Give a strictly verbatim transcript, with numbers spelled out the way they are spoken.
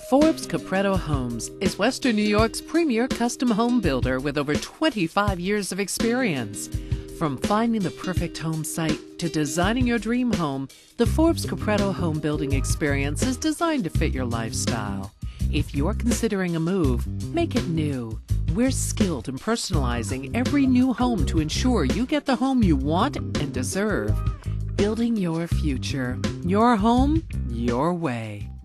Forbes Capretto Homes is Western New York's premier custom home builder with over twenty-five years of experience. From finding the perfect home site to designing your dream home, the Forbes Capretto home building experience is designed to fit your lifestyle. If you're considering a move, make it new. We're skilled in personalizing every new home to ensure you get the home you want and deserve. Building your future, your home, your way.